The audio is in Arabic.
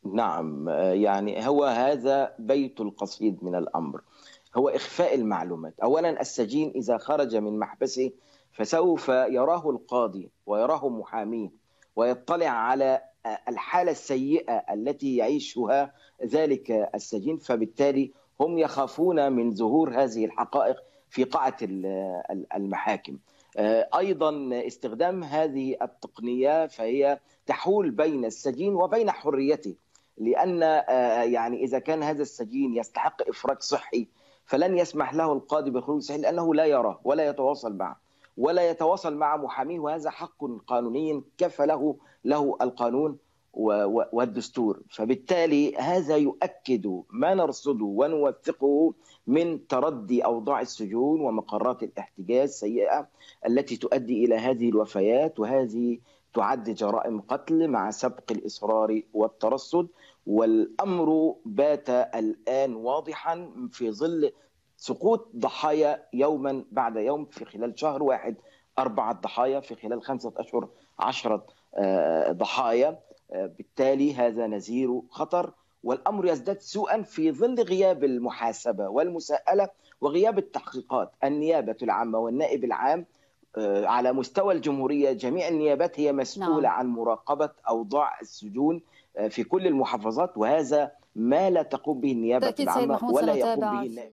نعم، يعني هو هذا بيت القصيد من الأمر، هو إخفاء المعلومات. أولا السجين إذا خرج من محبسه فسوف يراه القاضي ويراه محاميه ويطلع على الحالة السيئة التي يعيشها ذلك السجين، فبالتالي هم يخافون من ظهور هذه الحقائق في قاعة المحاكم. أيضا استخدام هذه التقنية فهي تحول بين السجين وبين حريته، لأن يعني إذا كان هذا السجين يستحق إفراج صحي فلن يسمح له القاضي بالخروج صحيح، لأنه لا يراه ولا يتواصل معه ولا يتواصل مع محاميه، وهذا حق قانوني كفله القانون والدستور. فبالتالي هذا يؤكد ما نرصده ونوثقه من تردي أوضاع السجون ومقرات الاحتجاز السيئة التي تؤدي إلى هذه الوفيات، وهذه تعد جرائم قتل مع سبق الإصرار والترصد. والأمر بات الآن واضحا في ظل سقوط ضحايا يوما بعد يوم. في خلال شهر واحد 4 ضحايا، في خلال 5 أشهر 10 ضحايا. بالتالي هذا نذير خطر، والأمر يزداد سوءا في ظل غياب المحاسبة والمساءلة وغياب التحقيقات. النيابة العامة والنائب العام على مستوى الجمهورية، جميع النيابات هي مسؤولة نعم. عن مراقبة أوضاع السجون في كل المحافظات، وهذا ما لا تقوم به النيابة بالتأكيد سيد العامة محمود، ولا يقوم به سنتابع النائب.